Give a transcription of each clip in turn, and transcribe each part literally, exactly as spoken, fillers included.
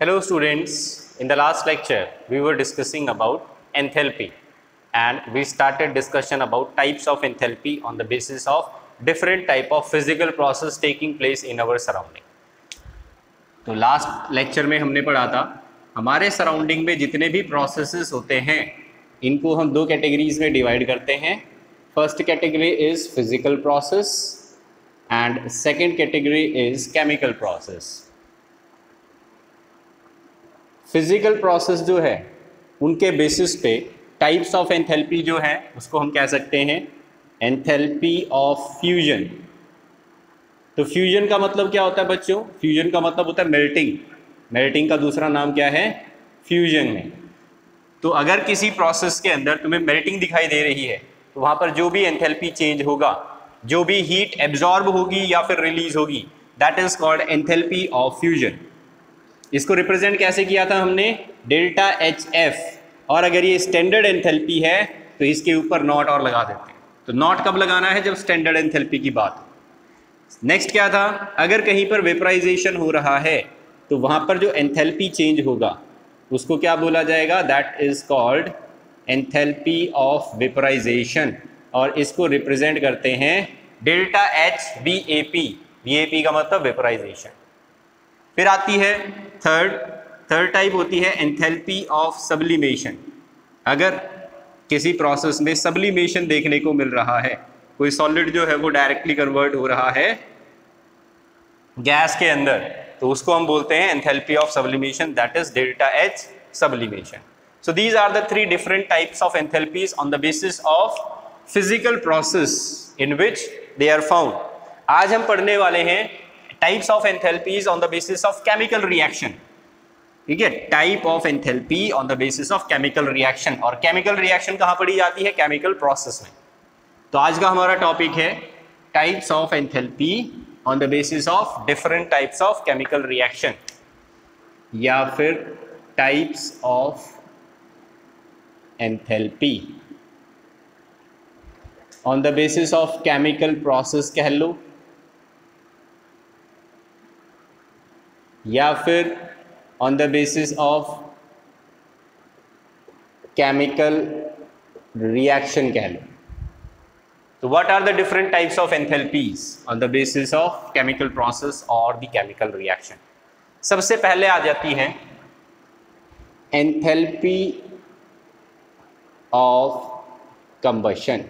Hello students, in the last lecture we were discussing about enthalpy and we started discussion about types of enthalpy on the basis of different type of physical process taking place in our surrounding. तो last lecture में हमने पढ़ा था हमारे surrounding में जितने भी processes होते हैं इनको हम दो कैटेगरीज में डिवाइड करते हैं. First category is physical process and second category is chemical process. Physical process जो है उनके बेसिस पे टाइप्स ऑफ एंथैल्पी जो है उसको हम कह सकते हैं एंथैल्पी ऑफ फ्यूजन. तो फ्यूजन का मतलब क्या होता है बच्चों? फ्यूजन का मतलब होता है मेल्टिंग. मेल्टिंग का दूसरा नाम क्या है? फ्यूजन है. तो अगर किसी प्रोसेस के अंदर तुम्हें मेल्टिंग दिखाई दे रही है तो वहाँ पर जो भी एंथैल्पी चेंज होगा, जो भी हीट एब्जॉर्ब होगी या फिर रिलीज होगी, that is called enthalpy of fusion. इसको रिप्रेजेंट कैसे किया था हमने? Delta H F. और अगर ये स्टैंडर्ड एंथैल्पी है तो इसके ऊपर नॉट और लगा देते हैं. तो नॉट कब लगाना है? जब स्टैंडर्ड एंथैल्पी की बात हो. नेक्स्ट क्या था? अगर कहीं पर वेपराइजेशन हो रहा है तो वहाँ पर जो एंथैल्पी चेंज होगा उसको क्या बोला जाएगा? That is called enthalpy of vaporisation. और इसको रिप्रेजेंट करते हैं delta H V A P. V A P का मतलब वेपराइजेशन. फिर आती है थर्ड थर्ड टाइप होती है एंथैल्पी ऑफ सब्लिमेशन. अगर किसी प्रोसेस में सब्लिमेशन देखने को मिल रहा है, कोई सॉलिड जो है वो डायरेक्टली कन्वर्ट हो रहा है गैस के अंदर, तो उसको हम बोलते हैं enthalpy of sublimation, that is delta H sublimation. So these are the three different types of enthalpies on the basis of physical process in which they are found. आज हम पढ़ने वाले हैं types of enthalpies on the basis of chemical reaction. ठीक है, type of enthalpy on the basis of chemical reaction. और chemical reaction कहाँ पढ़ी जाती है? केमिकल प्रोसेस में. तो आज का हमारा टॉपिक है types of enthalpy on the basis of different types of chemical reaction या फिर types of enthalpy on the basis of chemical process कह लो, या फिर on the basis of chemical reaction कह लो. तो what are the different types of enthalpies on the basis of chemical process और द केमिकल रिएक्शन? सबसे पहले आ जाती है एंथैल्पी ऑफ कंबशन.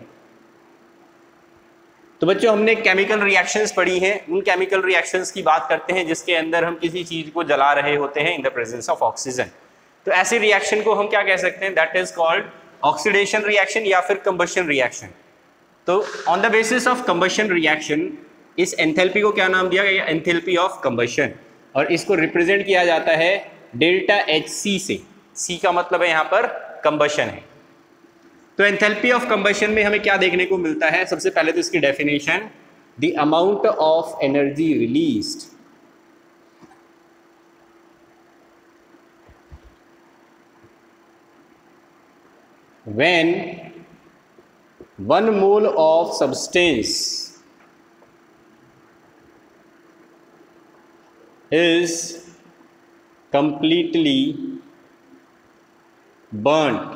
तो बच्चों हमने केमिकल रिएक्शंस पढ़ी हैं. उन केमिकल रिएक्शंस की बात करते हैं जिसके अंदर हम किसी चीज को जला रहे होते हैं in the presence of oxygen. तो ऐसे रिएक्शन को हम क्या कह सकते हैं? That is called oxidation reaction या फिर कंबशन रिएक्शन. तो on the basis of combustion reaction इस एंथैल्पी को क्या नाम दिया गया? Enthalpy of combustion. और इसको रिप्रेजेंट किया जाता है डेल्टा एच सी से. सी का मतलब है यहाँ पर कंबशन है. तो एंथैल्पी ऑफ कंबशन में हमें क्या देखने को मिलता है? सबसे पहले तो इसकी definition, the amount of energy released when one mole of substance is completely burnt.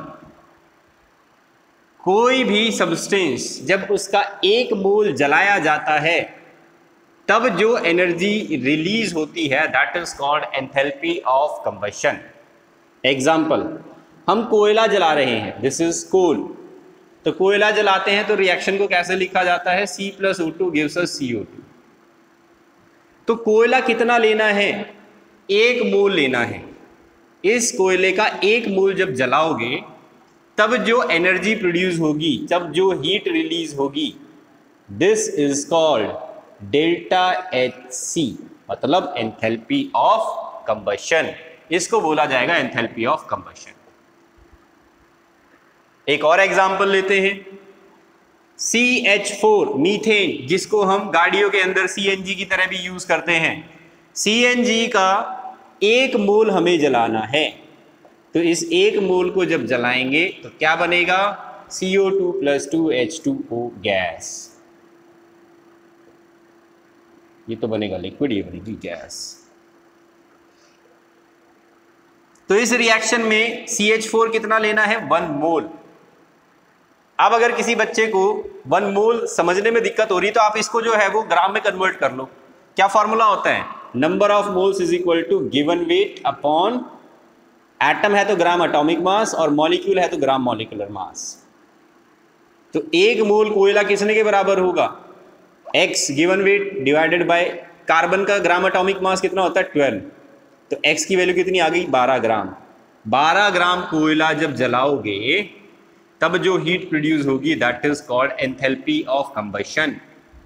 कोई भी सब्सटेंस जब उसका एक मोल जलाया जाता है तब जो एनर्जी रिलीज होती है that is called enthalpy of combustion. Example, हम कोयला जला रहे हैं, दिस इज कोल. तो कोयला जलाते हैं तो रिएक्शन को कैसे लिखा जाता है? C plus O two gives us C O two. तो कोयला कितना लेना है? एक मोल लेना है. इस कोयले का एक मोल जब जलाओगे तब जो एनर्जी प्रोड्यूस होगी, जब जो हीट रिलीज होगी, this is called delta H C, मतलब एंथैल्पी ऑफ कंबशन. इसको बोला जाएगा एंथैल्पी ऑफ कंबशन. एक और एग्जांपल लेते हैं, सी एच फोर मीथेन, जिसको हम गाड़ियों के अंदर सी एन जी की तरह भी यूज करते हैं. सी एन जी का एक मोल हमें जलाना है. तो इस एक मोल को जब जलाएंगे तो क्या बनेगा? C O two plus two H two O gas. ये तो बनेगा लिक्विड, ये बनेगी गैस। तो इस रिएक्शन में सी एच फोर कितना लेना है, वन मोल। अब अगर किसी बच्चे को वन मोल समझने में दिक्कत हो रही तो आप इसको जो है वो ग्राम में कन्वर्ट कर लो। क्या फॉर्मूला होता है, number of moles is equal to given weight upon, atom है तो ग्राम एटॉमिक मास और मॉलिक्यूल है तो ग्राम मॉलिक्यूलर मास। तो एक मोल कोयला किसने के बराबर होगा, x given weight divided by carbon का ग्राम एटॉमिक मास कितना होता है ट्वेल्व, तो x की वैल्यू कितनी आ गई बारह ग्राम। बारह ग्राम कोयला जब जलाओगे तब जो हीट प्रोड्यूस होगी that is called enthalpy of combustion.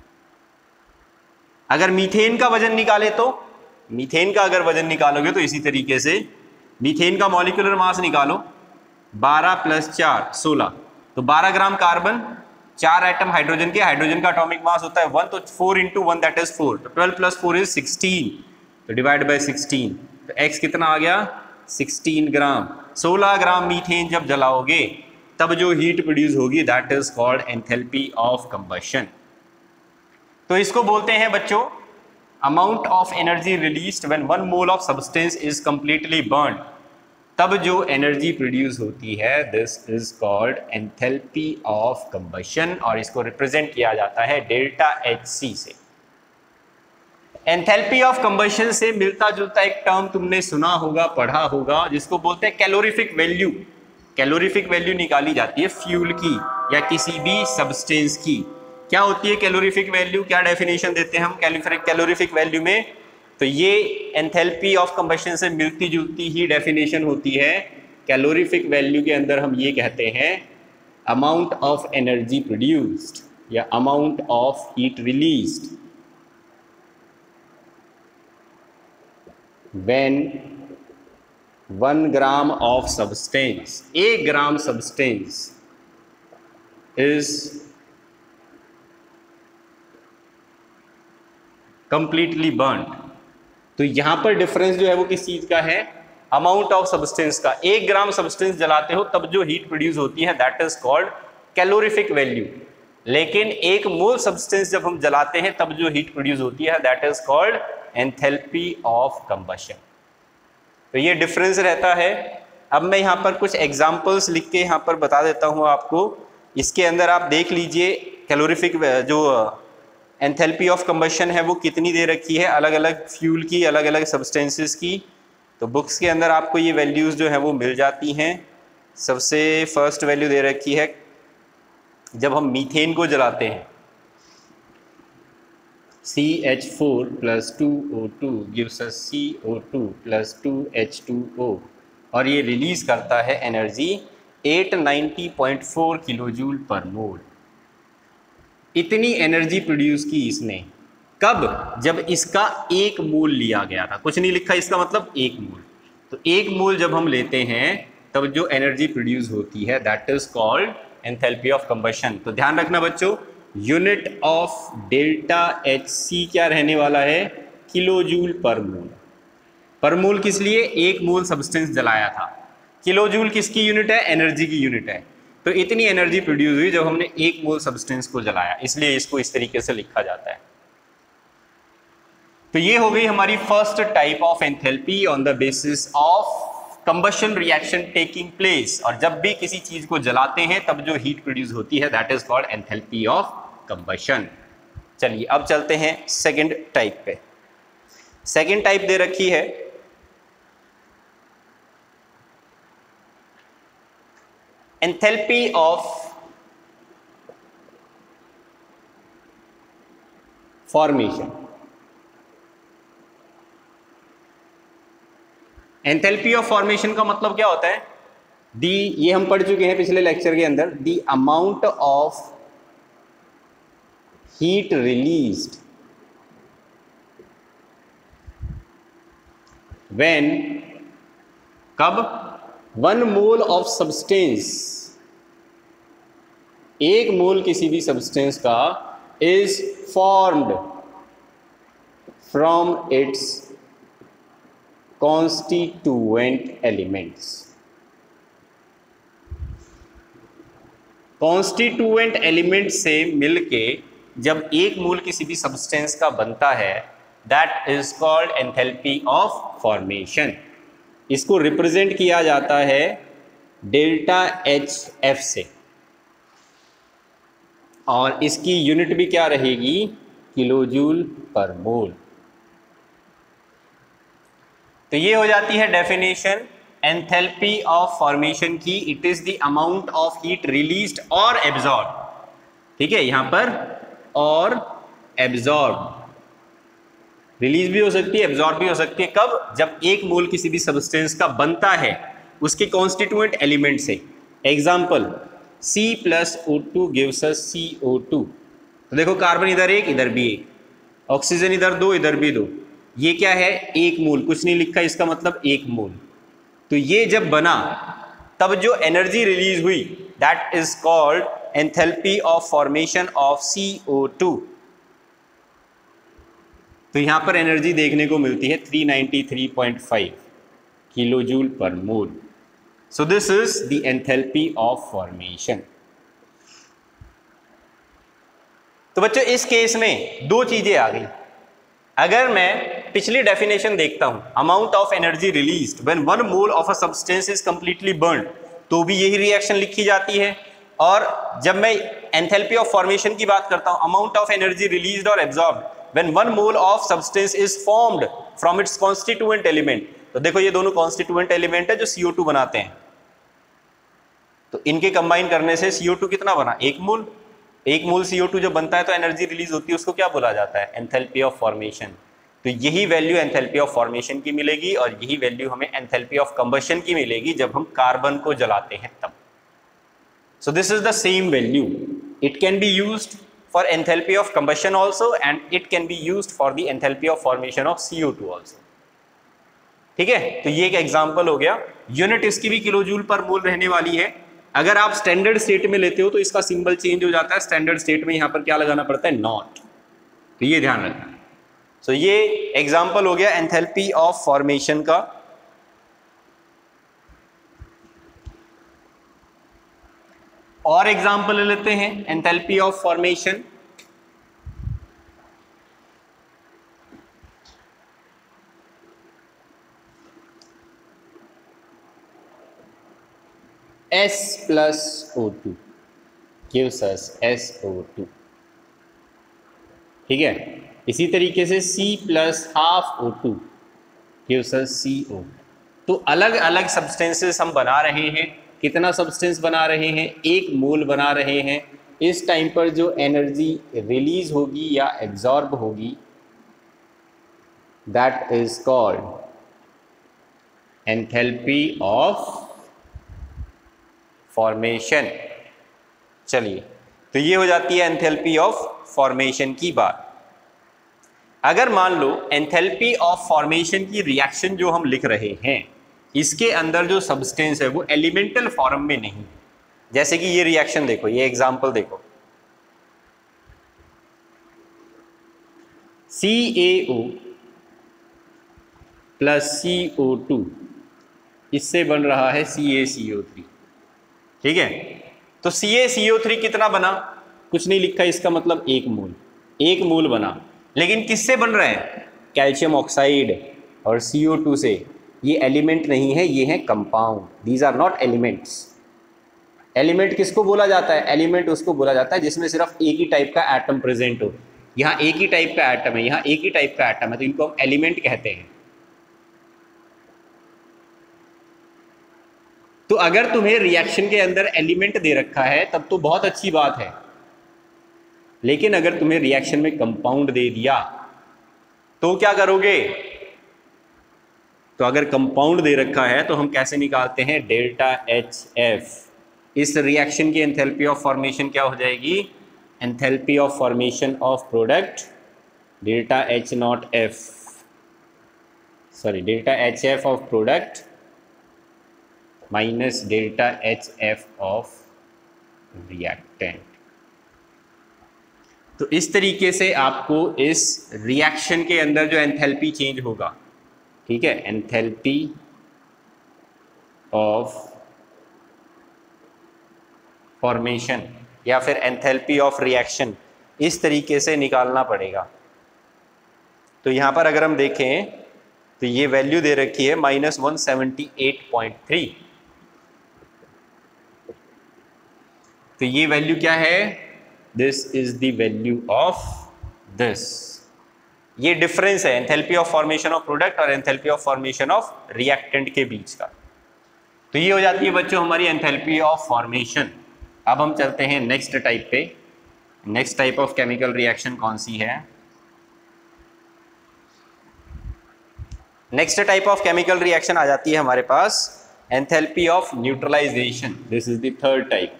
अगर मीथेन का वजन निकाले तो, मीथेन का अगर वजन निकालोगे तो इसी तरीके से मीथेन का मॉलिक्यूलर मास निकालो, बारह प्लस चार सोलह, तो बारह ग्राम कार्बन, चार एटम हाइड्रोजन के, हाइड्रोजन का एटॉमिक मास होता है वन, तो four into one that is four, तो twelve plus four is sixteen, तो डिवाइड बाय सिक्सटीन, तो x कितना आ गया सिक्सटीन ग्राम। सोलह ग्राम मीथेन जब जलाओगे तब जो हीट प्रोड्यूस होगी that is called enthalpy of combustion. तो इसको बोलते हैं बच्चों amount of energy released when one mole of substance is completely burn. तब जो एनर्जी प्रोड्यूस होती है this is called enthalpy of combustion, और इसको रिप्रेजेंट किया जाता है डेल्टा एच सी से। एंथैल्पी ऑफ कंबशन से मिलता जुलता एक टर्म तुमने सुना होगा, पढ़ा होगा, जिसको बोलते हैं कैलोरीफिक वैल्यू। कैलोरीफिक वैल्यू निकाली जाती है फ्यूल की या किसी भी सब्सटेंस की। क्या होती है कैलोरीफिक वैल्यू, क्या डेफिनेशन देते हैं हम कैलोरीफिक वैल्यू में, तो ये एंथैल्पी ऑफ कंबशन से मिलती जुलती ही डेफिनेशन होती है। कैलोरीफिक वैल्यू के अंदर हम ये कहते हैं अमाउंट ऑफ एनर्जी प्रोड्यूस्ड या amount of heat released when one gram of substance, एक gram substance is completely burned. तो यहां पर डिफरेंस जो है वो किस चीज का है, अमाउंट ऑफ सब्सटेंस का। एक ग्राम सब्सटेंस जलाते हो तब जो हीट प्रोड्यूस होती है that is called calorific value, लेकिन एक मोल सब्सटेंस जब हम जलाते हैं तब जो हीट प्रोड्यूस होती है that is called enthalpy of combustion. तो ये डिफरेंस रहता है। अब मैं यहाँ पर कुछ एग्जाम्पल्स लिख के यहाँ पर बता देता हूँ आपको। इसके अंदर आप देख लीजिए कैलोरीफिक जो एंथैल्पी ऑफ कंबशन है वो कितनी दे रखी है अलग अलग फ्यूल की, अलग अलग सब्सटेंसेस की। तो बुक्स के अंदर आपको ये वैल्यूज़ जो है वो मिल जाती हैं। सबसे फर्स्ट वैल्यू दे रखी है जब हम मीथेन को जलाते हैं, C H four plus two O two gives us C O two plus two H two O, और ये रिलीज करता है energy at ninety point four kilo joule per mole. इतनी एनर्जी प्रोड्यूस की इसने, कब, जब इसका एक मोल लिया गया था। कुछ नहीं लिखा, इसका मतलब एक मोल। तो एक मोल जब हम लेते हैं तब जो एनर्जी प्रोड्यूस होती है that is called enthalpy of combustion. तो ध्यान रखना बच्चों, unit of delta H C क्या रहने वाला है, किलो जूल पर मोल। पर मोल किस लिए, एक मोल सब्सटेंस जलाया था। किलो जूल किसकी यूनिट है, एनर्जी की यूनिट है। तो इतनी एनर्जी प्रोड्यूस हुई जब हमने एक मोल सब्सटेंस को जलाया, इसलिए इसको इस तरीके से लिखा जाता है। तो ये हो गई हमारी first type of enthalpy on the basis of combustion reaction taking place. और जब भी किसी चीज को जलाते हैं तब जो हीट प्रोड्यूस होती है that is called enthalpy of combustion. चलिए अब चलते हैं सेकंड टाइप पे। सेकंड टाइप दे रखी है enthalpy of formation. Enthalpy of formation का मतलब क्या होता है, दी, ये हम पढ़ चुके हैं पिछले लेक्चर के अंदर, the amount of heat released when, कब, वन मोल ऑफ सब्सटेंस, एक मोल किसी भी सब्सटेंस का, is formed from its constituent elements. Constituent element से मिलके जब एक मोल किसी भी सब्सटेंस का बनता है that is called enthalpy of formation. इसको रिप्रेजेंट किया जाता है डेल्टा एच एफ से, और इसकी यूनिट भी क्या रहेगी, किलोजूल पर मोल। तो ये हो जाती है डेफिनेशन एंथैल्पी ऑफ फॉर्मेशन की। It is the amount of heat released और एब्जॉर्ब, ठीक है, यहां पर और एब्जॉर्ब, रिलीज भी हो सकती है, एब्जॉर्ब भी हो सकती है। कब? जब एक मोल किसी भी सब्सटेंस का बनता है उसके कॉन्स्टिट्यूएंट एलिमेंट से। Example, C plus O two gives us C O two. तो देखो कार्बन इधर एक, इधर भी एक, ऑक्सीजन इधर दो, इधर भी दो, ये क्या है, एक मोल, कुछ नहीं लिखा, इसका मतलब एक मोल। तो ये जब बना तब जो एनर्जी रिलीज हुई that is called enthalpy of formation of C O two. तो यहां पर एनर्जी देखने को मिलती है three ninety three point five kilojoule per mole. So this is the enthalpy of formation. तो बच्चों इस केस में दो चीजें आ गई। अगर मैं पिछली डेफिनेशन देखता हूं, amount of energy released when one mole of a substance is completely burned, तो भी यही रिएक्शन लिखी जाती है। और जब मैं एंथैल्पी ऑफ फॉर्मेशन की बात करता हूं, अमाउंट ऑफ एनर्जी रिलीज्ड और absorbed when one mole of substance is formed from its constituent element. तो देखो ये दोनों कॉन्स्टिट्यूएंट एलिमेंट है जो सी ओ टू बनाते हैं, तो इनके कंबाइन करने से सी ओ टू कितना बना, एक मोल। एक मोल सी ओ टू जब बनता है तो एनर्जी रिलीज होती है, उसको क्या बोला जाता है, एंथैल्पी ऑफ फॉर्मेशन। तो यही वैल्यू एंथैल्पी ऑफ फॉर्मेशन की मिलेगी, और यही वैल्यू हमें एंथैल्पी ऑफ कंबशन की मिलेगी जब हम कार्बन को जलाते हैं तब। So this is the same value, it can be used for enthalpy of combustion also and it can be used for the enthalpy of formation of C O two also. ठीक है, तो ये एक example हो गया। Unit इसकी भी kilojoule per मोल रहने वाली है। अगर आप स्टैंडर्ड स्टेट में लेते हो तो इसका सिंबल चेंज हो जाता है, स्टैंडर्ड स्टेट में यहां पर क्या लगाना पड़ता है, नॉट। तो ये ध्यान रखना। सो so, ये एग्जांपल हो गया एंथैल्पी ऑफ फॉर्मेशन का। और एग्जांपल ले लेते हैं enthalpy of formation. S plus O two gives us S O two, ठीक है। इसी तरीके से C plus half O two gives us C O। तो अलग अलग सब्सटेंसेस हम बना रहे हैं। कितना सब्सटेंस बना रहे हैं, एक मोल बना रहे हैं। इस टाइम पर जो एनर्जी रिलीज होगी या एब्जॉर्ब होगी that is called enthalpy of formation. चलिए, तो ये हो जाती है एंथैल्पी ऑफ फॉर्मेशन की बात। अगर मान लो एंथैल्पी ऑफ फॉर्मेशन की रिएक्शन जो हम लिख रहे हैं, इसके अंदर जो सब्सटेंस है वो एलिमेंटल फॉर्म में नहीं, जैसे कि ये रिएक्शन देखो, ये एग्जांपल देखो, सी ए O plus C O to, इससे बन रहा है सी ए सी ओ थ्री, ठीक है। तो सी ए सी ओ थ्री कितना बना, कुछ नहीं लिखा, इसका मतलब एक मोल, एक मोल बना। लेकिन किससे बन रहा है, कैल्शियम ऑक्साइड और सी ओ टू से। ये एलिमेंट नहीं है, ये है compound, these are not elements. Element किसको बोला जाता है, एलिमेंट उसको बोला जाता है जिसमें सिर्फ एक ही टाइप का एटम प्रेजेंट हो। यहाँ एक ही टाइप का एटम है, यहाँ एक ही टाइप का एटम है, तो इनको हम एलिमेंट कहते हैं। तो अगर तुम्हें रिएक्शन के अंदर एलिमेंट दे रखा है तब तो बहुत अच्छी बात है, लेकिन अगर तुम्हें रिएक्शन में कंपाउंड दे दिया तो क्या करोगे। तो अगर कंपाउंड दे रखा है तो हम कैसे निकालते हैं, डेल्टा एच एफ। इस रिएक्शन की एंथैल्पी ऑफ फॉर्मेशन क्या हो जाएगी, enthalpy of formation of product delta H nought F, sorry delta H F of product minus delta H F of reactant. तो इस तरीके से आपको इस रिएक्शन के अंदर जो एंथैल्पी चेंज होगा, ठीक है, एंथैल्पी ऑफ फॉर्मेशन या फिर एंथैल्पी ऑफ रिएक्शन, इस तरीके से निकालना पड़ेगा। तो यहां पर अगर हम देखें तो ये वैल्यू दे रखी है minus one seventy eight point three. तो ये वैल्यू क्या है? This is the value of this. ये डिफरेंस है enthalpy of formation of product और enthalpy of formation of reactant के बीच का। तो ये हो जाती है बच्चों हमारी एंथैल्पी ऑफ फॉर्मेशन। अब हम चलते हैं नेक्स्ट टाइप पे। Next type of chemical reaction कौन सी है? Next type of chemical reaction आ जाती है हमारे पास enthalpy of neutralization. This is the third type.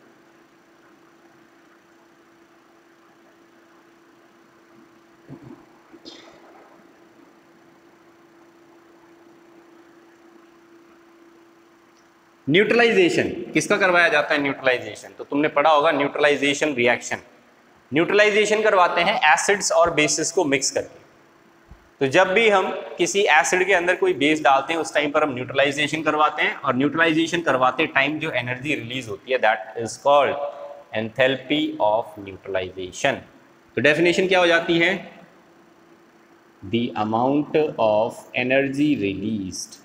Neutralization किसका करवाया जाता है? न्यूट्रलाइजेशन तो तुमने पढ़ा होगा, न्यूट्रलाइजेशन रिएक्शन। न्यूट्रलाइजेशन करवाते हैं एसिड्स और बेसिस को मिक्स करके। तो जब भी हम किसी एसिड के अंदर कोई बेस डालते हैं उस टाइम पर हम न्यूट्रलाइजेशन करवाते हैं, और न्यूट्रलाइजेशन करवाते टाइम जो एनर्जी रिलीज होती है that is called enthalpy of neutralization. तो डेफिनेशन क्या हो जाती है? The amount of energy released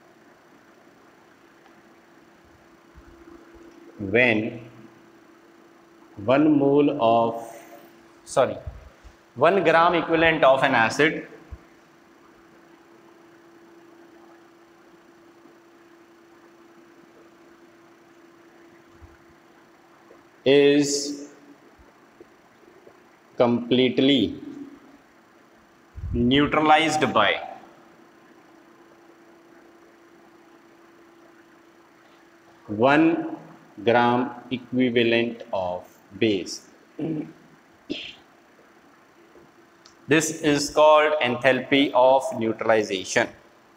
when one mole of sorry one gram equivalent of an acid is completely neutralized by one gram equivalent of base. This is called enthalpy of neutralization.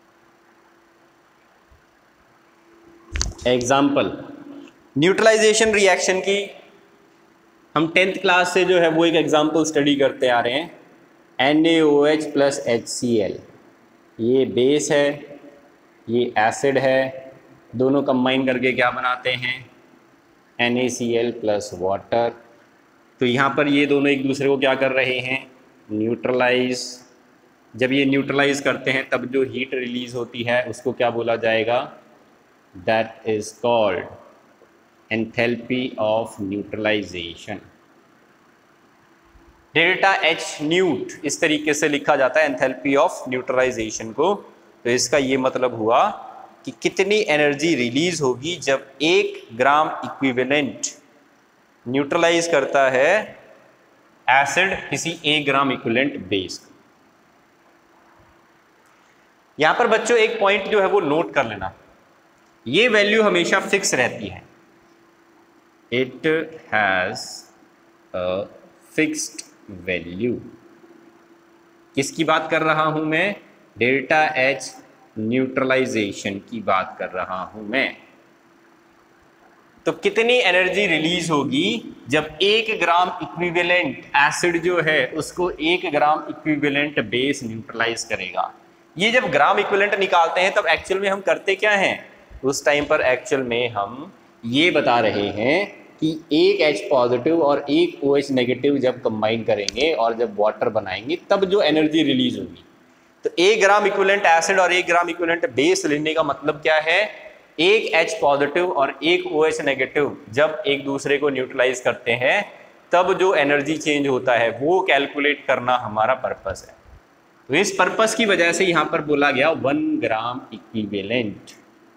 Example, neutralization reaction की हम tenth class से जो है वो एक example study करते आ रहे हैं। N A O H plus H C L, ये बेस है, ये एसिड है, दोनों कंबाइन करके क्या बनाते हैं? N A C L plus water. तो यहाँ पर ये दोनों एक दूसरे को क्या कर रहे हैं? न्यूट्रलाइज। जब ये न्यूट्रलाइज करते हैं तब जो हीट रिलीज होती है उसको क्या बोला जाएगा? That is called enthalpy of neutralization. Delta H neut इस तरीके से लिखा जाता है एंथैल्पी ऑफ न्यूट्रलाइजेशन को। तो इसका ये मतलब हुआ कि कितनी एनर्जी रिलीज होगी जब एक ग्राम इक्विवेलेंट न्यूट्रलाइज करता है एसिड किसी एक ग्राम इक्विवेलेंट बेस। यहां पर बच्चों एक पॉइंट जो है वो नोट कर लेना, ये वैल्यू हमेशा फिक्स रहती है। It has a fixed value. किसकी बात कर रहा हूं मैं? डेल्टा एच न्यूट्रलाइजेशन की बात कर रहा हूं मैं। तो कितनी एनर्जी रिलीज होगी जब एक ग्राम इक्विवेलेंट एसिड जो है उसको एक ग्राम इक्विवेलेंट बेस न्यूट्रलाइज करेगा। ये जब ग्राम इक्विवेलेंट निकालते हैं तब एक्चुअल में हम करते क्या हैं? उस टाइम पर एक्चुअल में हम ये बता रहे हैं कि एक H पॉजिटिव और एक OH नेगेटिव जब कंबाइन करेंगे और जब वाटर बनाएंगे तब जो एनर्जी रिलीज होगी। तो एक ग्राम इक्विवेलेंट एसिड और एक ग्राम इक्विवेलेंट बेस लेने का मतलब क्या है? एक H पॉजिटिव और एक OH नेगेटिव जब एक दूसरे को न्यूट्रलाइज करते हैं तब जो एनर्जी चेंज होता है वो कैलकुलेट करना हमारा पर्पस है। तो इस पर्पस की वजह से यहां पर बोला गया वन ग्राम इक्विवेलेंट।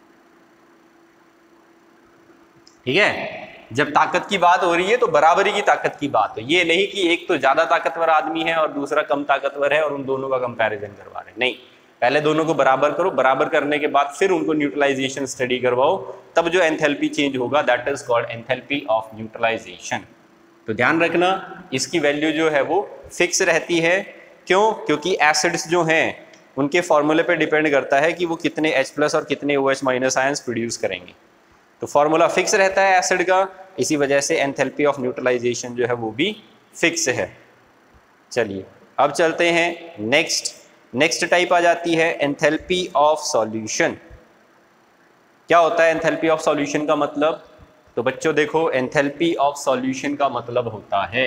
ठीक है, जब ताकत की बात हो रही है तो बराबरी की ताकत की बात है, ये नहीं कि एक तो ज्यादा ताकतवर आदमी है और दूसरा कम ताकतवर है और उन दोनों का कंपैरिजन करवा रहे हैं। नहीं, पहले दोनों को बराबर करो, बराबर करने के बाद फिर उनको न्यूट्रलाइजेशन स्टडी करवाओ, तब जो एंथैल्पी चेंज होगा that is called enthalpy of neutralization. तो ध्यान रखना इसकी वैल्यू जो है वो फिक्स रहती है। क्यों? क्योंकि एसिड्स जो हैं उनके फॉर्मूले पे डिपेंड करता है कि वो कितने H प्लस और कितने OH माइनस आयंस प्रोड्यूस करेंगे। तो फॉर्मूला फिक्स रहता है एसिड का, इसी वजह से एंथैल्पी ऑफ न्यूट्रलाइजेशन जो है वो भी फिक्स है। चलिए अब चलते हैं नेक्स्ट। नेक्स्ट टाइप आ जाती है एंथैल्पी ऑफ सॉल्यूशन। क्या होता है एंथैल्पी ऑफ सॉल्यूशन का मतलब? तो बच्चों देखो, एंथैल्पी ऑफ सॉल्यूशन का मतलब होता है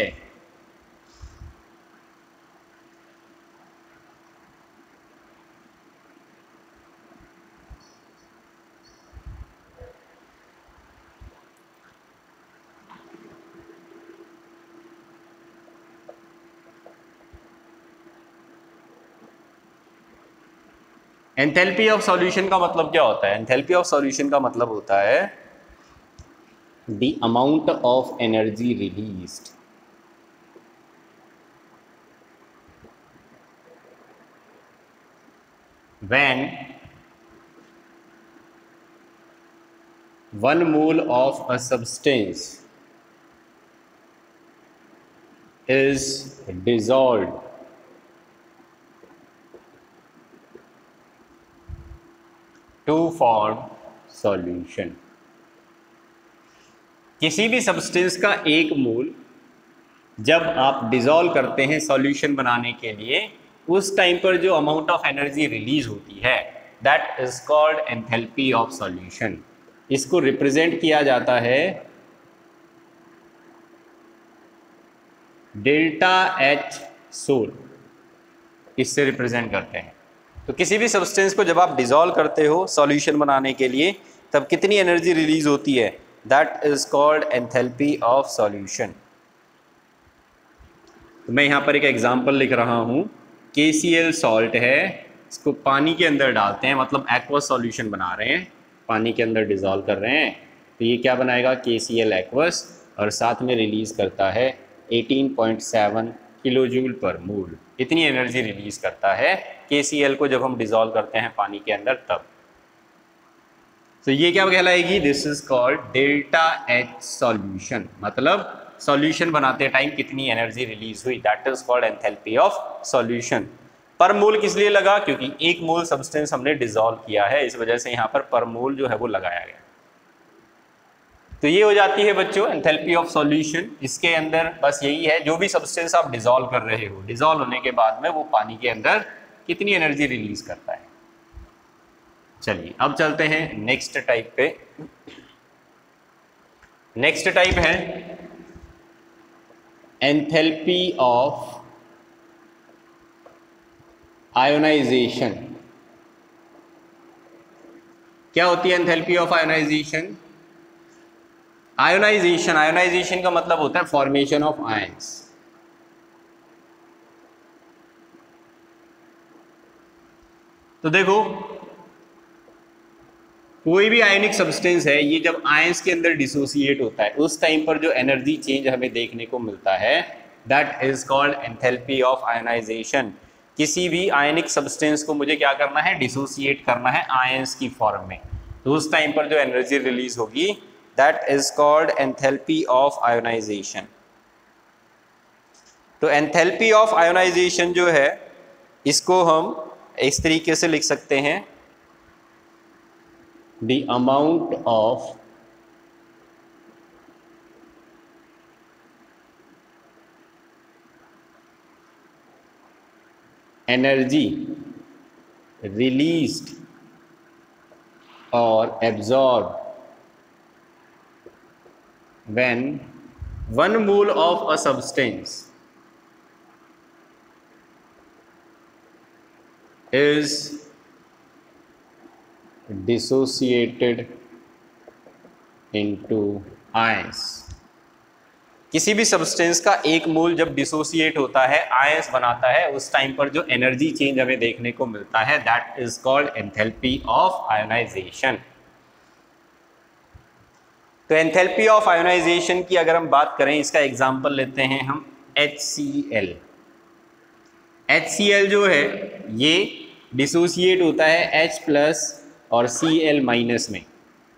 एंथैल्पी ऑफ सॉल्यूशन का मतलब क्या होता है? एंथैल्पी ऑफ सॉल्यूशन का मतलब होता है the amount of energy released when one mole of a substance is dissolved to form solution। किसी भी सब्सटेंस का एक मोल जब आप डिसॉल्व करते हैं सॉल्यूशन बनाने के लिए, उस टाइम पर जो अमाउंट ऑफ एनर्जी रिलीज होती है that is called enthalpy of solution. इसको रिप्रेजेंट किया जाता है डेल्टा एच सोल, इससे रिप्रेजेंट करते हैं। तो किसी भी सब्सटेंस को जब आप डिसॉल्व करते हो सॉल्यूशन बनाने के लिए, तब कितनी एनर्जी रिलीज होती है, that is called enthalpy of solution. तो मैं यहाँ पर एक एग्जांपल लिख रहा हूँ, के सी एल सॉल्ट है, इसको पानी के अंदर डालते हैं, मतलब एक्वस सॉल्यूशन बना रहे हैं, पानी के अंदर डिसॉल्व कर रहे हैं, तो ये क्या बनाएगा, के सी एल एक्वस, और साथ में रिलीज़ करता है अठारह पॉइंट सात किलोजूल पर मोल। इतनी एनर्जी रिलीज़ करता है के सी एल को जब हम डिसॉल्व करते हैं पानी के अंदर तब। तो ये क्या कहलाएगी, this is called delta H solution, मतलब सॉल्यूशन बनाते टाइम कितनी एनर्जी रिलीज हुई, that is called enthalpy of solution. Per mole किस लिए लगा, क्योंकि एक मोल सब्सटेंस हमने डिसॉल्व किया है, इस वजह से यहाँ पर पर मोल जो है वो लगाया गया। तो ये हो जाती है बच्चों एंथैल्पी ऑफ सॉल्यूशन। इसके अंदर बस यही है, जो भी सब्सटेंस आप डिसॉल्व कर रहे हो, डिसॉल्व होने के बाद में वो पानी के अंदर कितनी एनर्जी रिलीज करता है। चलिए अब चलते हैं नेक्स्ट टाइप पे। नेक्स्ट टाइप है एंथैल्पी ऑफ आयोनाइजेशन। क्या होती है enthalpy of ionization? Ionization ionization का मतलब होता है फॉर्मेशन ऑफ आयंस। तो देखो कोई भी आयनिक सब्सटेंस है, ये जब आयंस के अंदर डिसोसिएट होता है उस टाइम पर जो एनर्जी चेंज हमें देखने को मिलता है that is called enthalpy of ionization. किसी भी आयनिक सब्सटेंस को मुझे क्या करना है, डिसोसिएट करना है आयंस की फॉर्म में, तो उस टाइम पर जो एनर्जी रिलीज होगी that is called enthalpy of ionization. तो एंथैल्पी ऑफ आयोनाइजेशन जो है इसको हम इस तरीके से लिख सकते हैं, the amount of energy released or absorbed when one mole of a substance is dissociated into ions। किसी भी सब्सटेंस का एक मोल जब डिसोसिएट होता है, आयंस बनाता है, उस टाइम पर जो एनर्जी चेंज हमें देखने को मिलता है that is called enthalpy of ionization. तो एंथैल्पी ऑफ आयोनाइजेशन की अगर हम बात करें, इसका एग्जांपल लेते हैं हम H C L. H C L जो है ये डिसोसिएट होता है H प्लस और सी एल माइनस में,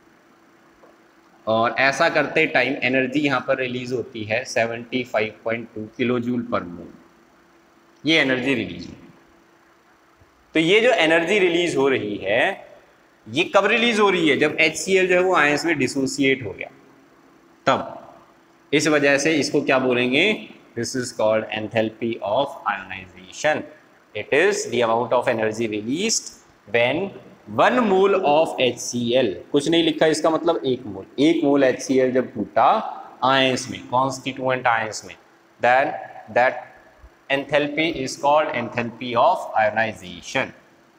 और ऐसा करते टाइम एनर्जी यहाँ पर रिलीज होती है पचहत्तर पॉइंट दो किलोजूल पर मोल। ये एनर्जी रिलीज हुई। तो ये जो एनर्जी रिलीज हो रही है ये कब रिलीज हो रही है, जब एच सी एल जो है वो आयंस में डिसोसिएट हो गया तब। इस वजह से इसको क्या बोलेंगे, this is called enthalpy of ionization. It is the amount of energy released when one mole of H C L, कुछ नहीं लिखा इसका मतलब एक मोल, एक मोल एच सी एल जब टूटा आयंस में, कॉन्स्टिट्यूएंट आयंस में, then that enthalpy is called enthalpy of ionization.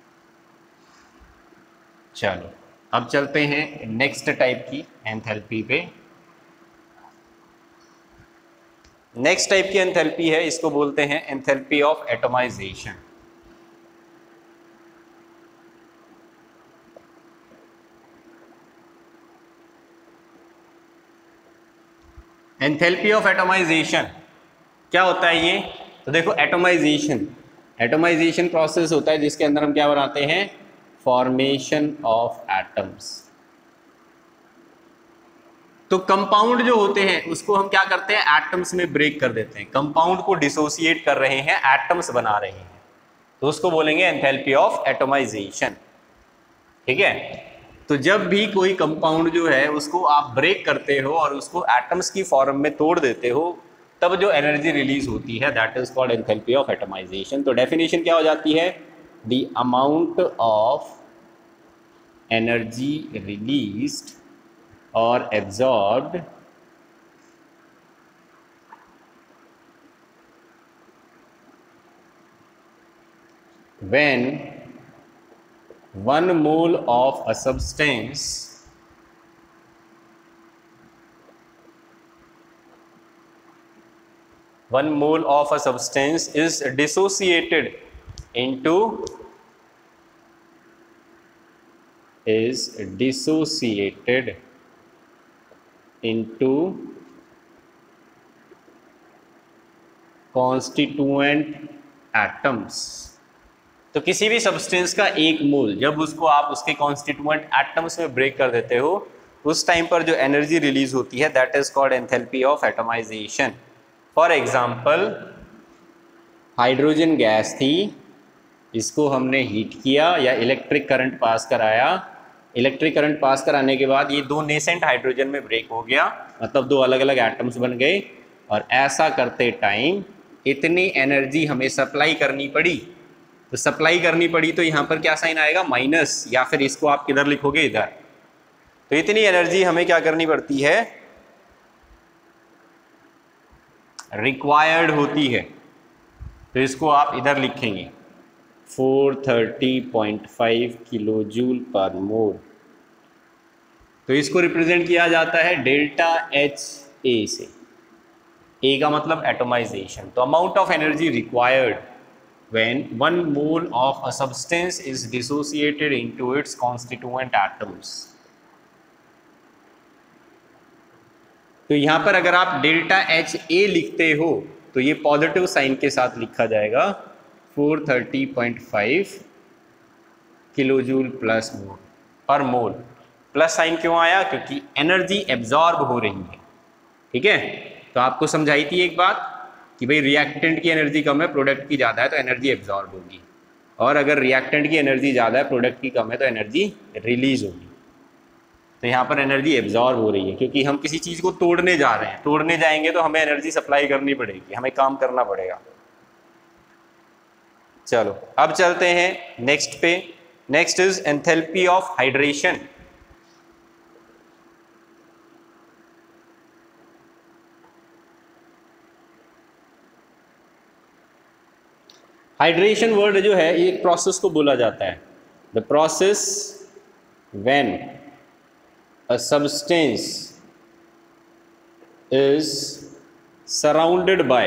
चलो अब चलते हैं नेक्स्ट टाइप की एंथैल्पी पे। नेक्स्ट टाइप की एंथैल्पी है, इसको बोलते हैं enthalpy of atomization. Enthalpy of atomization क्या होता है ये? तो देखो एटमाइजेशन एटमाइजेशन प्रोसेस होता है जिसके अंदर हम क्या बनाते हैं? Formation of atoms. तो कंपाउंड जो होते हैं उसको हम क्या करते हैं? एटम्स में ब्रेक कर देते हैं। कंपाउंड को डिसोसिएट कर रहे हैं, एटम्स बना रहे हैं, तो उसको बोलेंगे एंथैल्पी ऑफ एटमाइजेशन। ठीक है, तो जब भी कोई कंपाउंड जो है उसको आप ब्रेक करते हो और उसको एटम्स की फॉर्म में तोड़ देते हो, तब जो एनर्जी रिलीज होती है that is called enthalpy of atomization. तो डेफिनेशन क्या हो जाती है? The amount of energy released or absorbed when one mole of a substance one mole of a substance is dissociated into is dissociated into constituent atoms। तो किसी भी substance का एक मोल जब उसको आप उसके कॉन्स्टिट्यूएंट एटम्स में ब्रेक कर देते हो, उस टाइम पर जो एनर्जी रिलीज होती है that is called enthalpy of atomization. For example, hydrogen gas थी, इसको हमने हीट किया या इलेक्ट्रिक करंट पास कराया। इलेक्ट्रिक करंट पास कराने के बाद ये दो नेसेंट हाइड्रोजन में ब्रेक हो गया, मतलब दो अलग अलग एटम्स बन गए, और ऐसा करते टाइम इतनी एनर्जी हमें सप्लाई करनी पड़ी। तो सप्लाई करनी पड़ी तो यहाँ पर क्या साइन आएगा? माइनस, या फिर इसको आप किधर लिखोगे? इधर। तो इतनी एनर्जी हमें क्या करनी पड़ती है? रिक्वायर्ड होती है। तो इसको आप इधर लिखेंगे four thirty point five kilo joule per mole. तो इसको रिप्रेजेंट किया जाता है डेल्टा एच ए से। ए का मतलब एटमाइजेशन। तो amount of energy required when one mole of a substance is dissociated into its constituent atoms. तो यहां पर अगर आप डेल्टा एच ए लिखते हो तो ये पॉजिटिव साइन के साथ लिखा जाएगा four thirty point five kilo joule plus mole per mole. Plus sign क्यों आया? क्योंकि एनर्जी एब्जॉर्ब हो रही है। ठीक है, तो आपको समझाई थी एक बात कि भाई रिएक्टेंट की एनर्जी कम है, प्रोडक्ट की ज़्यादा है, तो एनर्जी एब्जॉर्ब होगी, और अगर रिएक्टेंट की एनर्जी ज़्यादा है, प्रोडक्ट की कम है, तो एनर्जी रिलीज होगी। तो यहाँ पर एनर्जी एब्जॉर्ब हो रही है क्योंकि हम किसी चीज़ को तोड़ने जा रहे हैं। तोड़ने जाएंगे तो हमें एनर्जी सप्लाई करनी पड़ेगी, हमें काम करना पड़ेगा। चलो अब चलते हैं नेक्स्ट पे। Next is enthalpy of hydration. Hydration word जो है ये एक प्रोसेस को बोला जाता है। The process when a substance is surrounded by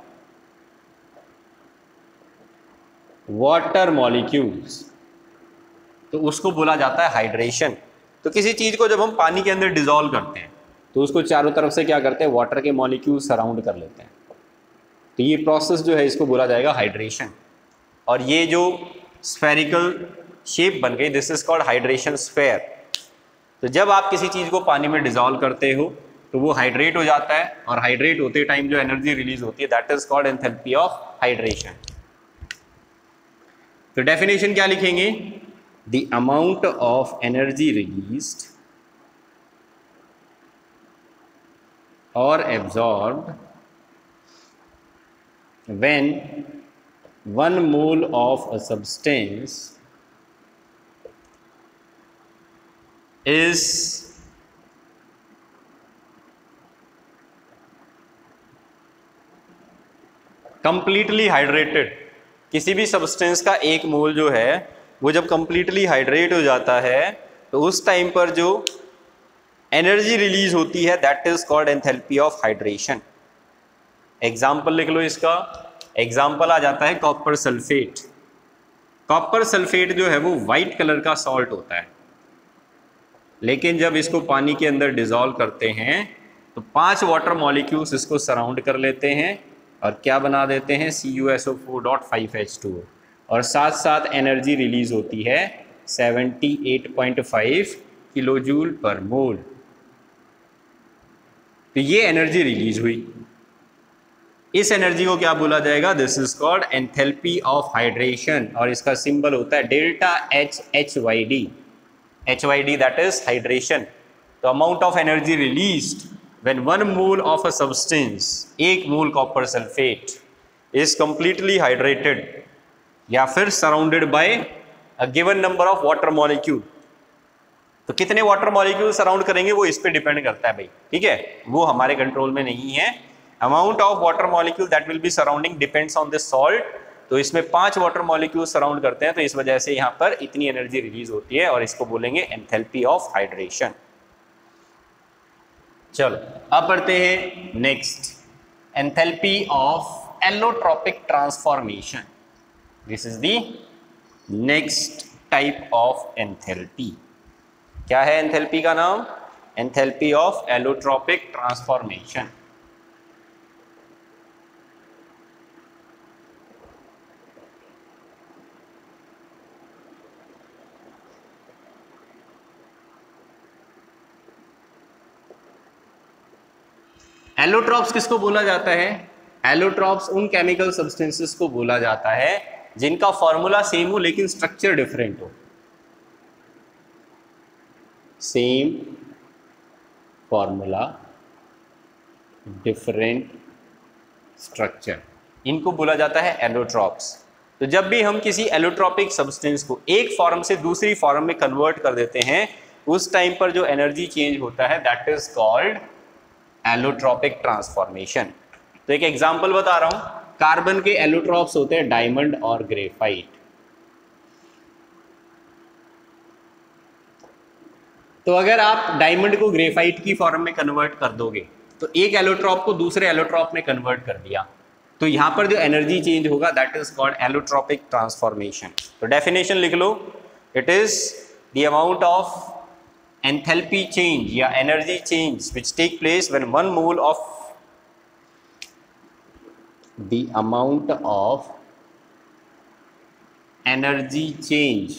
water molecules, तो उसको बोला जाता है हाइड्रेशन। तो किसी चीज़ को जब हम पानी के अंदर डिजोल्व करते हैं तो उसको चारों तरफ से क्या करते हैं? वाटर के मॉलिक्यूल सराउंड कर लेते हैं। तो ये प्रोसेस जो है इसको बोला जाएगा हाइड्रेशन। और ये जो स्फेरिकल शेप बन गई this is called hydration sphere. तो जब आप किसी चीज़ को पानी में डिजोल्व करते हो तो वो हाइड्रेट हो जाता है, और हाइड्रेट होते टाइम जो एनर्जी रिलीज होती है that is called enthalpy of hydration. तो डेफिनेशन क्या लिखेंगे? The amount of energy released और absorbed when one mole of a substance is completely hydrated। किसी भी सब्सटेंस का एक मोल जो है वो जब completely हाइड्रेट हो जाता है तो उस टाइम पर जो एनर्जी रिलीज होती है that is called enthalpy of hydration. Example लिख लो इसका। एग्जाम्पल आ जाता है कॉपर सल्फेट। कॉपर सल्फेट जो है वो वाइट कलर का सॉल्ट होता है, लेकिन जब इसको पानी के अंदर डिजोल्व करते हैं तो पांच वाटर मॉलिक्यूल्स इसको सराउंड कर लेते हैं और क्या बना देते हैं, C U S O four dot five H two, और साथ साथ एनर्जी रिलीज होती है seventy eight point five kilo joule per mole. तो ये एनर्जी रिलीज हुई। इस एनर्जी को क्या बोला जाएगा, this is called enthalpy of hydration, और इसका सिंबल होता है delta H H Y D. H Y D that is hydration. तो amount of energy released when one mole of a substance, एक mole copper sulphate is completely hydrated या फिर surrounded by a given number of water molecule. तो कितने water molecule surround करेंगे वो इस पे डिपेंड करता है भाई, ठीक है, वो हमारे कंट्रोल में नहीं है। Amount of water molecule that will be surrounding depends on this salt. तो इसमें पांच वाटर मॉलिक्यूल सराउंड करते हैं, तो इस वजह से यहाँ पर इतनी एनर्जी रिलीज होती है, और इसको बोलेंगे एंथैल्पी ऑफ हाइड्रेशन। चलो अब पढ़ते हैं next, enthalpy of allotropic transformation. This is the next type of enthalpy. क्या है एंथैल्पी का नाम, enthalpy of allotropic transformation. Allotropes किसको बोला जाता है, एलोट्रॉप्स उन केमिकल सब्सटेंसेस को बोला जाता है जिनका फॉर्मूला सेम हो लेकिन स्ट्रक्चर डिफरेंट हो। सेम फॉर्मूला डिफरेंट स्ट्रक्चर, इनको बोला जाता है एलोट्रॉप्स। तो जब भी हम किसी एलोट्रॉपिक सब्सटेंस को एक फॉर्म से दूसरी फॉर्म में कन्वर्ट कर देते हैं, उस टाइम पर जो एनर्जी चेंज होता है that is called allotropic transformation. तो एक एग्जांपल बता रहा हूं, कार्बन के एलोट्रॉप्स होते हैं डायमंड और ग्रेफाइट। तो अगर आप डायमंड को ग्रेफाइट की फॉर्म में कन्वर्ट कर दोगे तो एक एलोट्रॉप को दूसरे एलोट्रॉप में कन्वर्ट कर दिया, तो यहां पर जो एनर्जी चेंज होगा that is called allotropic transformation. तो डेफिनेशन लिख लो, it is the amount of enthalpy change या energy change which take place when one mole of the amount of energy change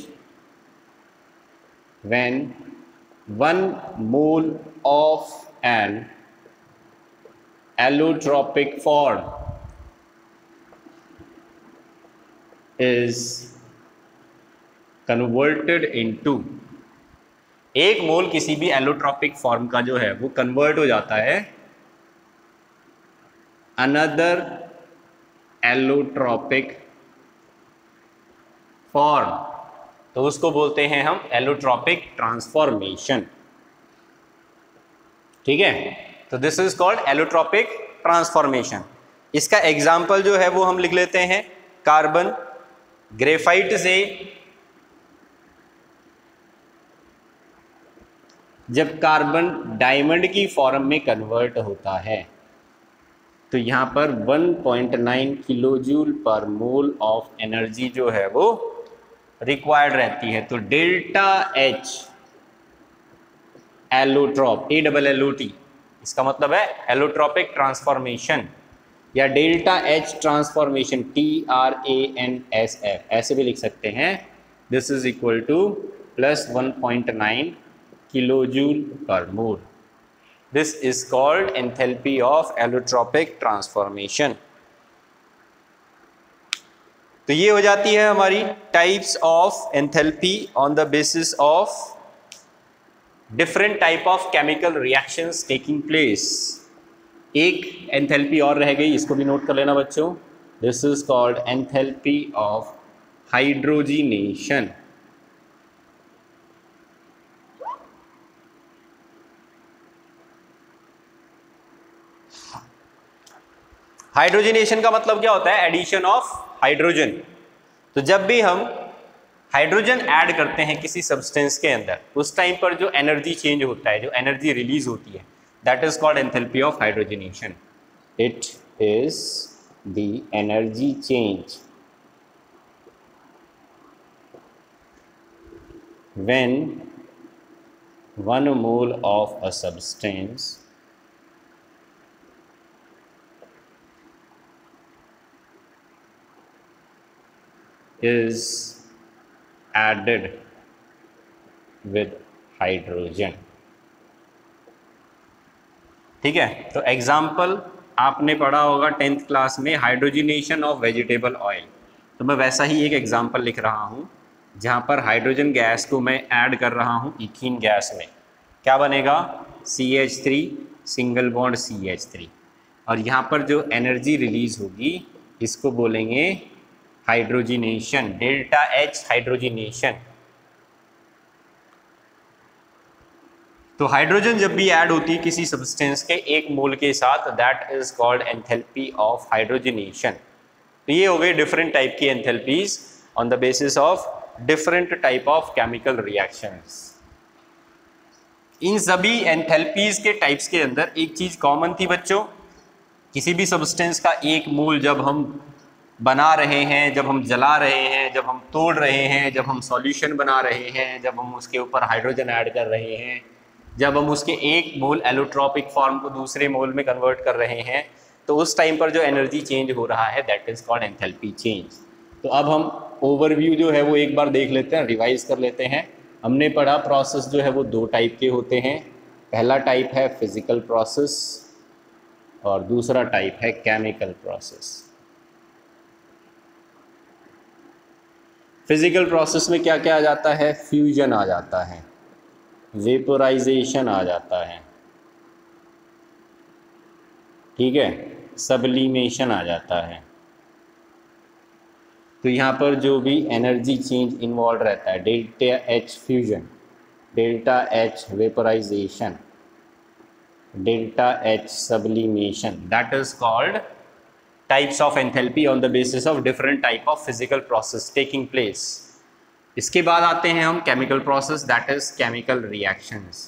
when one mole of an allotropic form is converted into, एक mole किसी भी allotropic form का जो है वो convert हो जाता है अनदर एलोट्रोपिक फॉर्म, तो उसको बोलते हैं हम एलोट्रोपिक ट्रांसफॉर्मेशन। ठीक है, तो this is called allotropic transformation. इसका एग्जाम्पल जो है वो हम लिख लेते हैं, कार्बन ग्रेफाइट से जब कार्बन डायमंड की फॉर्म में कन्वर्ट होता है तो यहाँ पर one point nine kilo joule per mole of energy जो है वो रिक्वायर्ड रहती है। तो delta H allotrope, A double L O T, इसका मतलब है एलोट्रोपिक ट्रांसफॉर्मेशन या delta H transformation, T R A N S F ऐसे भी लिख सकते हैं। This is equal to plus one point nine kilojoule per mole. This is called enthalpy of allotropic transformation. तो ये हो जाती है हमारी types of enthalpy on the basis of different type of chemical reactions taking place. एक enthalpy और रह गई, इसको भी नोट कर लेना बच्चों। This is called enthalpy of hydrogenation. Hydrogenation का मतलब क्या होता है? Addition of hydrogen. तो जब भी हम हाइड्रोजन ऐड करते हैं किसी सब्सटेंस के अंदर, उस टाइम पर जो एनर्जी चेंज होता है, जो एनर्जी रिलीज होती है, that is called enthalpy of hydrogenation. It is the energy change when one mole of a substance is added with hydrogen। ठीक है, तो एग्जाम्पल आपने पढ़ा होगा टेंथ क्लास में हाइड्रोजिनेशन ऑफ वेजिटेबल ऑयल। तो मैं वैसा ही एक एग्जाम्पल लिख रहा हूँ जहाँ पर हाइड्रोजन गैस को मैं ऐड कर रहा हूँ इथीन गैस में। क्या बनेगा? C H three single bond C H three, और यहाँ पर जो एनर्जी रिलीज होगी इसको बोलेंगे हाइड्रोजिनेशन, डेल्टा एच हाइड्रोजिनेशन। तो हाइड्रोजन जब भी ऐड होती है किसी सब्सटेंस के एक मोल के साथ, that is called enthalpy of hydrogenation. तो ये हो गई डिफरेंट टाइप की enthalpies on the basis of different type of chemical reactions. इन सभी एंथैल्पीज के टाइप्स के अंदर एक चीज कॉमन थी बच्चों, किसी भी सब्सटेंस का एक मोल जब हम बना रहे हैं, जब हम जला रहे हैं, जब हम तोड़ रहे हैं, जब हम सॉल्यूशन बना रहे हैं, जब हम उसके ऊपर हाइड्रोजन ऐड कर रहे हैं, जब हम उसके एक मोल एलोट्रॉपिक फॉर्म को दूसरे मोल में कन्वर्ट कर रहे हैं, तो उस टाइम पर जो एनर्जी चेंज हो रहा है that is called enthalpy change. तो अब हम ओवरव्यू जो है वो एक बार देख लेते हैं, रिवाइज कर लेते हैं। हमने पढ़ा प्रोसेस जो है वो दो टाइप के होते हैं। पहला टाइप है फिजिकल प्रोसेस और दूसरा टाइप है केमिकल प्रोसेस। फिजिकल प्रोसेस में क्या क्या आ जाता है? फ्यूजन आ जाता है, वेपोराइजेशन आ जाता है, ठीक है, सब्लिमेशन आ जाता है। तो यहाँ पर जो भी एनर्जी चेंज इन्वॉल्व रहता है, delta H fusion, delta H vaporisation, delta H sublimation, that is called types of enthalpy on the basis of different type of physical process taking place. इसके बाद आते हैं हम chemical process, that is chemical reactions.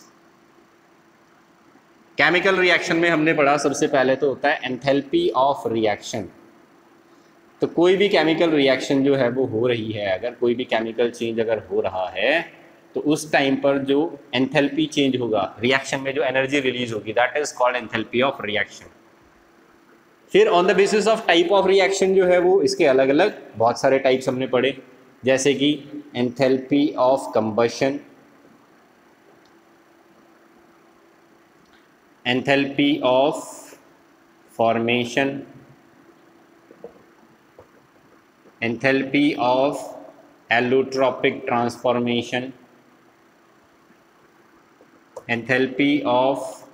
Chemical reaction में हमने पढ़ा सबसे पहले तो होता है एंथैल्पी ऑफ रिएक्शन। तो कोई भी केमिकल रिएक्शन जो है वो हो रही है, अगर कोई भी केमिकल चेंज अगर हो रहा है तो उस टाइम पर जो एंथैल्पी चेंज होगा, रिएक्शन में जो एनर्जी रिलीज होगी, that is called enthalpy of reaction. फिर on the basis of type of reaction जो है वो इसके अलग अलग बहुत सारे टाइप्स हमने पढ़े, जैसे कि enthalpy of combustion, enthalpy of formation, enthalpy of allotropic transformation, enthalpy of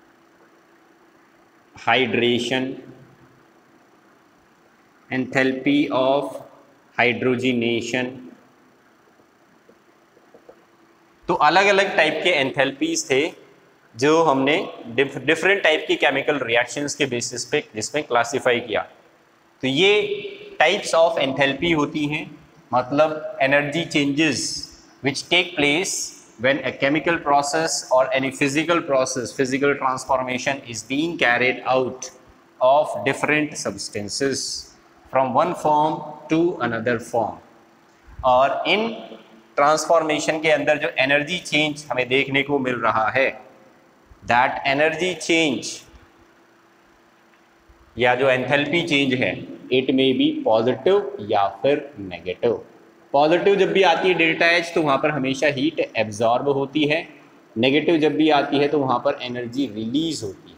hydration, enthalpy of hydrogenation. तो अलग अलग टाइप के एंथैल्पीज थे जो हमने डिफरेंट टाइप की केमिकल रिएक्शंस के बेसिस पे जिसमें क्लासिफाई किया। तो ये टाइप्स ऑफ एंथैल्पी होती हैं, मतलब energy changes which take place when a chemical process or any physical process, physical transformation is being carried out of different substances from one form to another form। और इन transformation के अंदर जो energy change हमें देखने को मिल रहा है, that energy change या जो एंथैल्पी चेंज है, इट मे बी पॉजिटिव या फिर नेगेटिव। पॉजिटिव जब भी आती है डेल्टा एच तो वहाँ पर हमेशा हीट एब्जॉर्ब होती है, नेगेटिव जब भी आती है तो वहाँ पर एनर्जी रिलीज होती है,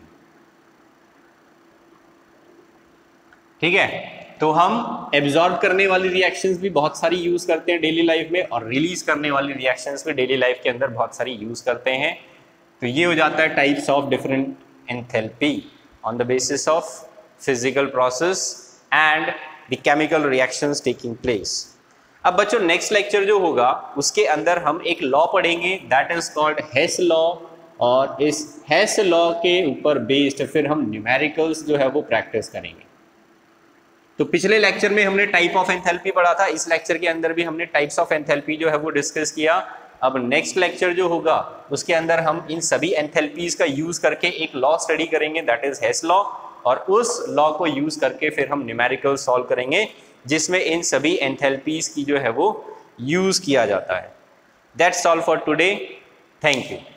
ठीक है। तो हम एब्जॉर्ब करने वाली रिएक्शंस भी बहुत सारी यूज़ करते हैं डेली लाइफ में, और रिलीज करने वाली रिएक्शंस भी डेली लाइफ के अंदर बहुत सारी यूज़ करते हैं। तो ये हो जाता है types of different enthalpy on the basis of physical process and the chemical reactions taking place. अब बच्चों नेक्स्ट लेक्चर जो होगा उसके अंदर हम एक लॉ पढ़ेंगे, that is called Hess law, और इस हेस लॉ के ऊपर बेस्ड फिर हम न्यूमेरिकल्स जो है वो प्रैक्टिस करेंगे। तो पिछले लेक्चर में हमने टाइप ऑफ एंथैल्पी पढ़ा था, इस लेक्चर के अंदर भी हमने टाइप्स ऑफ एंथैल्पी जो है वो डिस्कस किया। अब नेक्स्ट लेक्चर जो होगा उसके अंदर हम इन सभी एंथैल्पीज का यूज करके एक लॉ स्टडी करेंगे, दैट इज हेस लॉ, और उस लॉ को यूज करके फिर हम न्यूमेरिकल सॉल्व करेंगे जिसमें इन सभी एंथैल्पीज की जो है वो यूज किया जाता है। That's all for today, thank you.